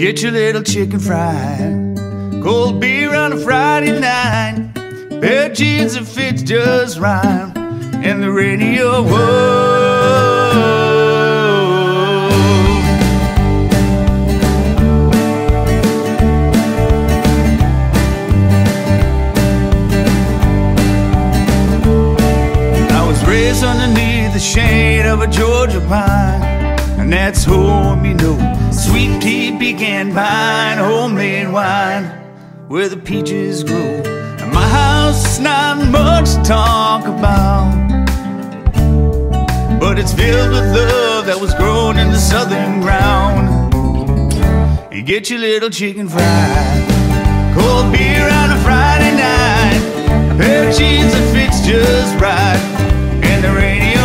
Get your little chicken fried, cold beer on a Friday night, pair of jeans that fits just right, and the radio. Whoa. I was raised underneath the shade of a Georgia pine, and that's home, you know. Sweet tea, pecan pie, homemade wine, where the peaches grow. And my house is not much to talk about, but it's filled with love that was grown in the southern ground. You get your little chicken fried, cold beer on a Friday night, pair of jeans that fits just right, and the radio.